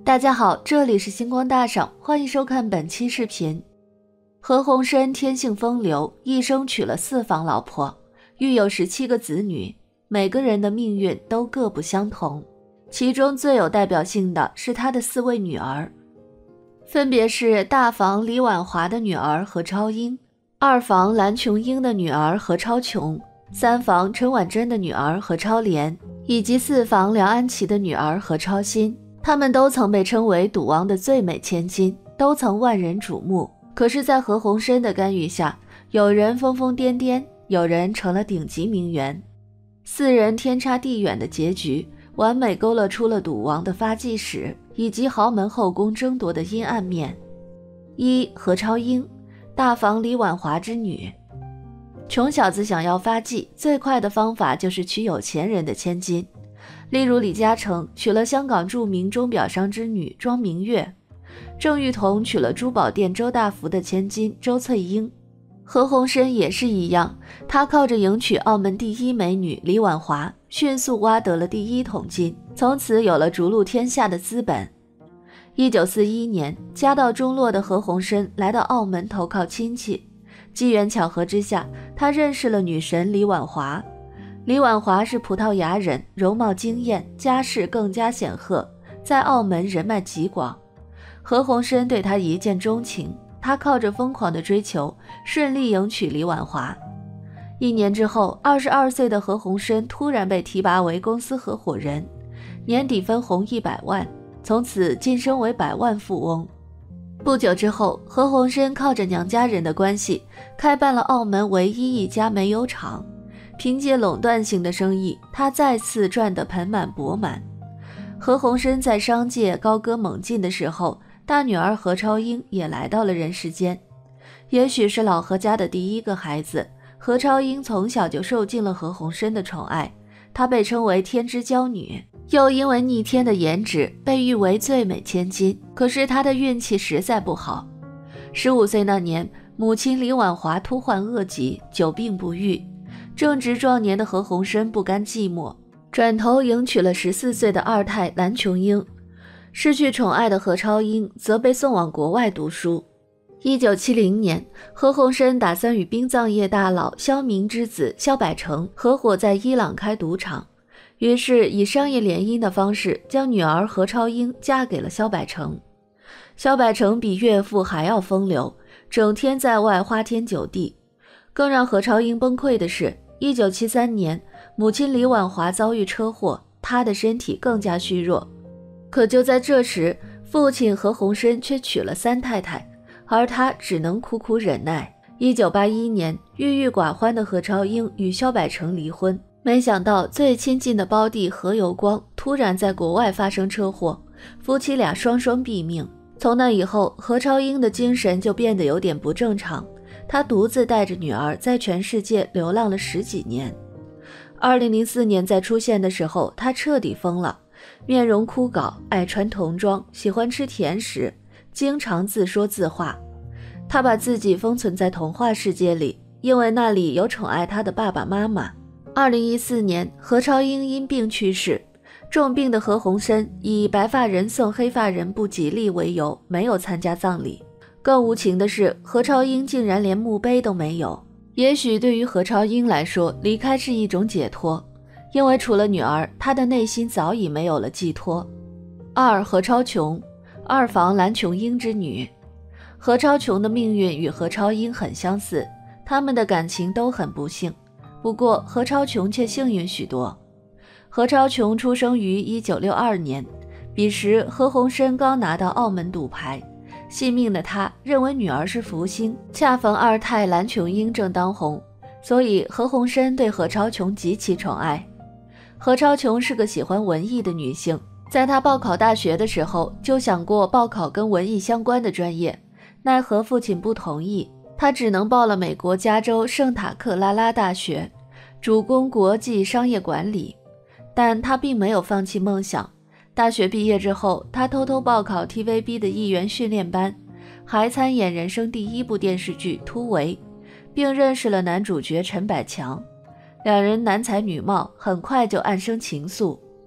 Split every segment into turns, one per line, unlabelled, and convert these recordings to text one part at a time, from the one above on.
大家好，这里是星光大赏，欢迎收看本期视频。何鸿燊天性风流，一生娶了4房老婆，育有17个子女，每个人的命运都各不相同。其中最有代表性的是他的4位女儿，分别是大房李婉华的女儿何超英，二房蓝琼英的女儿何超琼，三房陈婉珍的女儿何超莲，以及4房梁安琪的女儿何超欣。她们都曾被称为赌王的最美千金，都曾万人瞩目。可是在何鸿燊的干预下，有人疯疯癫癫，有人成了顶级名媛。4人天差地远的结局，完美勾勒出了赌王的发迹史，以及豪门后宫争夺的阴暗面。1. 何超英，大房李婉华之女。穷小子想要发迹，最快的方法就是娶有钱人的千金。例如李嘉诚娶了香港著名钟表商之女庄明月，郑裕彤娶了珠宝店周大福的千金周翠英。何鸿燊也是一样，他靠着迎娶澳门第1美女李婉华，迅速挖得了第1桶金，从此有了逐鹿天下的资本。1941年，家道中落的何鸿燊来到澳门投靠亲戚，机缘巧合之下，他认识了女神李婉华。李婉华是葡萄牙人，容貌惊艳，家世更加显赫，在澳门人脉极广。何鸿燊对她一见钟情，他靠着疯狂的追求，顺利迎娶李婉华。1年之后，22岁的何鸿燊突然被提拔为公司合伙人，年底分红100万，从此晋升为100万富翁。不久之后，何鸿燊靠着娘家人的关系，开办了澳门唯一一家煤油厂。凭借垄断性的生意，他再次赚得盆满钵满。何鸿燊在商界高歌猛进的时候，大女儿何超英也来到了人世间。也许是老何家的第1个孩子，何超英从小就受尽了何鸿燊的宠爱，她被称为天之娇女，又因为逆天的颜值被誉为最美千金。可是她的运气实在不好。15岁那年，母亲李婉华突患恶疾，久病不愈。正值壮年的何鸿燊不甘寂寞，转头迎娶了14岁的二太蓝琼英。失去宠爱的何超英则被送往国外读书。1970年，何鸿燊打算与殡葬业大佬萧明之子萧百成合伙在伊朗开赌场，于是以商业联姻的方式将女儿何超英嫁给了萧百成。萧百成比岳父还要风流，整天在外花天酒地。更让何超英崩溃的是，1973年，母亲李婉华遭遇车祸，她的身体更加虚弱。可就在这时，父亲何鸿燊却娶了3太太，而他只能苦苦忍耐。1981年，郁郁寡欢的何超英与萧百成离婚，没想到最亲近的胞弟何猷光突然在国外发生车祸，夫妻俩双双毙命。从那以后，何超英的精神就变得有点不正常，他独自带着女儿在全世界流浪了10几年。2004年再出现的时候，他彻底疯了，面容枯槁，爱穿童装，喜欢吃甜食，经常自说自话。他把自己封存在童话世界里，因为那里有宠爱他的爸爸妈妈。2014年，何超英因病去世，重病的何鸿燊以白发人送黑发人不吉利为由，没有参加葬礼。更无情的是，何超英竟然连墓碑都没有。也许对于何超英来说，离开是一种解脱，因为除了女儿，她的内心早已没有了寄托。2. 何超琼，二房蓝琼英之女。何超琼的命运与何超英很相似，他们的感情都很不幸，不过何超琼却幸运许多。何超琼出生于1962年，彼时何鸿燊刚拿到澳门赌牌，信命的他认为女儿是福星，恰逢二太蓝琼英正当红，所以何鸿燊对何超琼极其宠爱。何超琼是个喜欢文艺的女性，在她报考大学的时候就想过报考跟文艺相关的专业，奈何父亲不同意，她只能报了美国加州圣塔克拉拉大学，主攻国际商业管理。但她并没有放弃梦想，大学毕业之后，她偷偷报考 TVB 的艺员训练班，还参演人生第1部电视剧《突围》，并认识了男主角陈百强。两人男才女貌，很快就暗生情愫。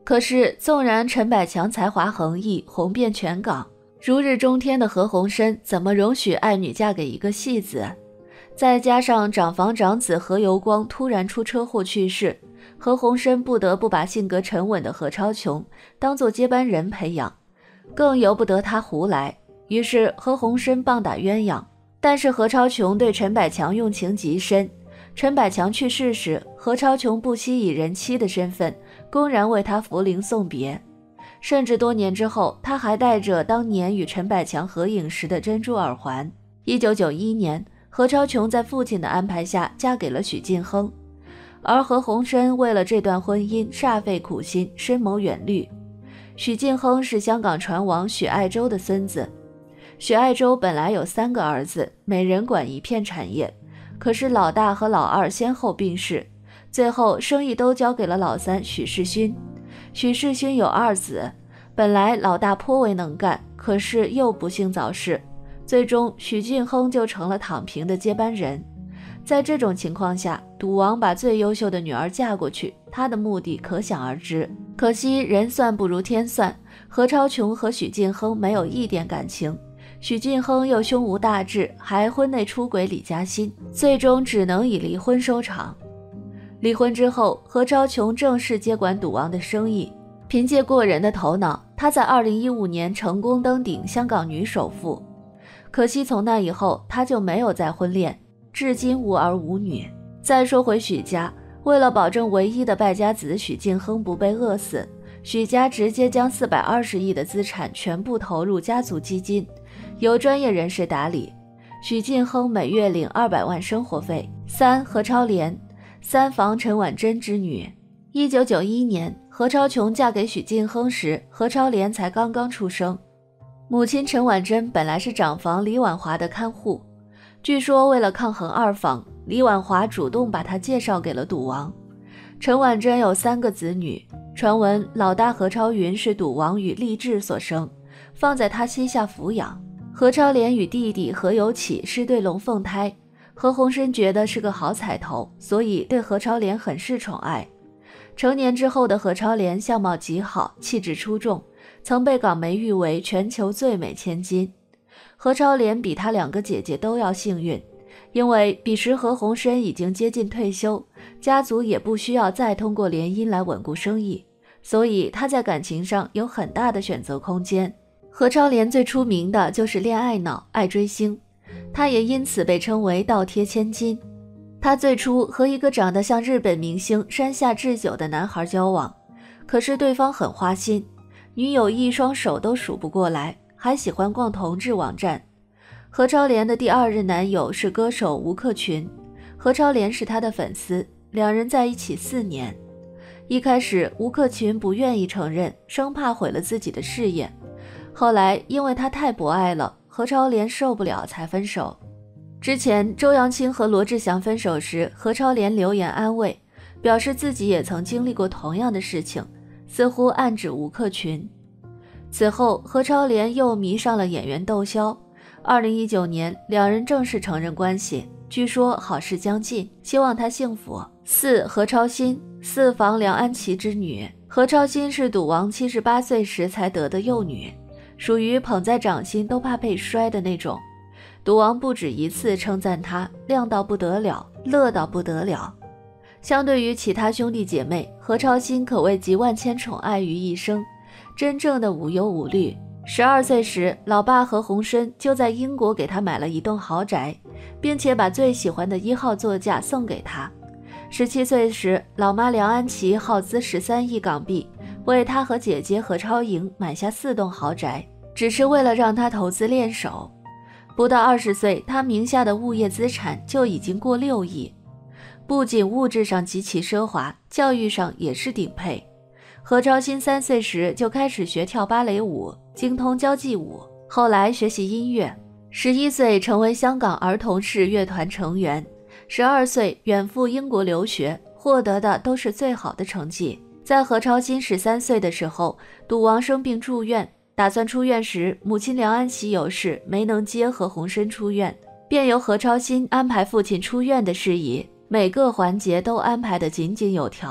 可是纵然陈百强才华横溢，红遍全港，如日中天的何鸿燊怎么容许爱女嫁给一个戏子？再加上长房长子何猷光突然出车祸去世，何鸿燊不得不把性格沉稳的何超琼当作接班人培养，更由不得他胡来。于是何鸿燊棒打鸳鸯。但是何超琼对陈百强用情极深，陈百强去世时，何超琼不惜以人妻的身份公然为他扶灵送别，甚至多年之后，他还带着当年与陈百强合影时的珍珠耳环。1991年，何超琼在父亲的安排下嫁给了许晋亨，而何鸿燊为了这段婚姻煞费苦心，深谋远虑。许晋亨是香港船王许爱洲的孙子。许爱洲本来有3个儿子，每人管一片产业，可是老大和老二先后病逝，最后生意都交给了老三许世勋。许世勋有2子，本来老大颇为能干，可是又不幸早逝，最终许晋亨就成了躺平的接班人。在这种情况下，赌王把最优秀的女儿嫁过去，他的目的可想而知。可惜人算不如天算，何超琼和许晋亨没有一点感情，许晋亨又胸无大志，还婚内出轨李嘉欣，最终只能以离婚收场。离婚之后，何超琼正式接管赌王的生意。凭借过人的头脑，他在2015年成功登顶香港女首富。可惜从那以后，他就没有再婚恋，至今无儿无女。再说回许家，为了保证唯一的败家子许晋亨不被饿死，许家直接将420亿的资产全部投入家族基金，由专业人士打理。许晋亨每月领200万生活费。3何超莲，3房陈婉珍之女。1991年，何超琼嫁给许晋亨时，何超莲才刚刚出生。母亲陈婉珍本来是长房李婉华的看护，据说为了抗衡2房，李婉华主动把她介绍给了赌王。陈婉珍有3个子女，传闻老大何超云是赌王与励志所生，放在他膝下抚养。何超莲与弟弟何有启是对龙凤胎，何鸿燊觉得是个好彩头，所以对何超莲很是宠爱。成年之后的何超莲相貌极好，气质出众，曾被港媒誉为全球最美千金。何超莲比她2个姐姐都要幸运，因为彼时何鸿燊已经接近退休，家族也不需要再通过联姻来稳固生意，所以她在感情上有很大的选择空间。何超莲最出名的就是恋爱脑，爱追星，她也因此被称为倒贴千金。她最初和一个长得像日本明星山下智久的男孩交往，可是对方很花心，女友一双手都数不过来，还喜欢逛同志网站。何超莲的第2任男友是歌手吴克群，何超莲是他的粉丝，2人在一起4年。一开始吴克群不愿意承认，生怕毁了自己的事业，后来因为他太博爱了，何超莲受不了才分手。之前周扬青和罗志祥分手时，何超莲留言安慰，表示自己也曾经历过同样的事情，似乎暗指吴克群。此后何超莲又迷上了演员窦骁，2019年2人正式承认关系，据说好事将近，希望他幸福。4何超欣，4房梁安琪之女。何超欣是赌王78岁时才得的幼女，属于捧在掌心都怕被摔的那种。赌王不止一次称赞她亮到不得了，乐到不得了。相对于其他兄弟姐妹，何超欣可谓集万千宠爱于一身，真正的无忧无虑。12岁时，老爸何鸿燊就在英国给他买了一栋豪宅，并且把最喜欢的1号座驾送给他。17岁时，老妈梁安琪耗资13亿港币，为他和姐姐何超莹买下4栋豪宅，只是为了让他投资练手。不到20岁，他名下的物业资产就已经过6亿，不仅物质上极其奢华，教育上也是顶配。何超欣3岁时就开始学跳芭蕾舞，精通交际舞，后来学习音乐。11岁成为香港儿童式乐团成员，12岁远赴英国留学，获得的都是最好的成绩。在何超欣13岁的时候，赌王生病住院，打算出院时，母亲梁安琪有事没能接何鸿燊出院，便由何超欣安排父亲出院的事宜，每个环节都安排得井井有条。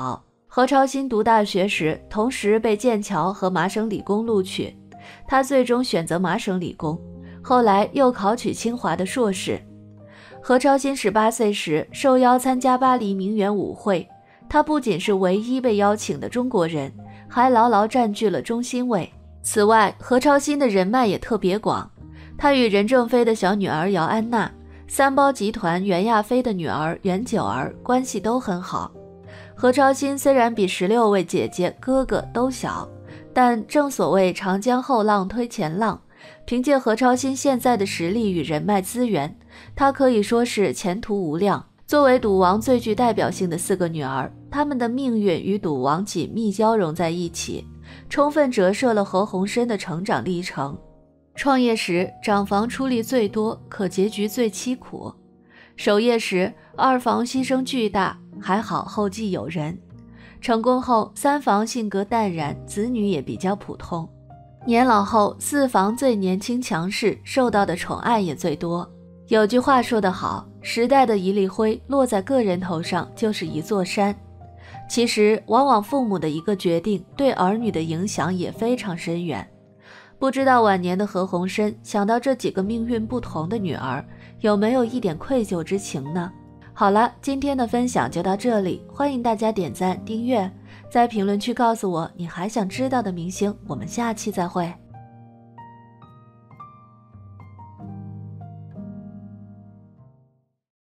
何超欣读大学时，同时被剑桥和麻省理工录取，他最终选择麻省理工，后来又考取清华的硕士。何超欣18岁时受邀参加巴黎名媛舞会，他不仅是唯一被邀请的中国人，还牢牢占据了中心位。此外，何超欣的人脉也特别广，他与任正非的小女儿姚安娜、三胞集团袁亚飞的女儿袁九儿关系都很好。何超欣虽然比16位姐姐哥哥都小，但正所谓长江后浪推前浪，凭借何超欣现在的实力与人脉资源，她可以说是前途无量。作为赌王最具代表性的4个女儿，她们的命运与赌王紧密交融在一起，充分折射了何鸿燊的成长历程。创业时长房出力最多，可结局最凄苦；守业时二房牺牲巨大，还好后继有人；成功后三房性格淡然，子女也比较普通；年老后四房最年轻强势，受到的宠爱也最多。有句话说得好，时代的一粒灰落在个人头上就是一座山。其实往往父母的一个决定对儿女的影响也非常深远。不知道晚年的何鸿燊想到这几个命运不同的女儿，有没有一点愧疚之情呢？好了，今天的分享就到这里，欢迎大家点赞订阅，在评论区告诉我你还想知道的明星，我们下期再会。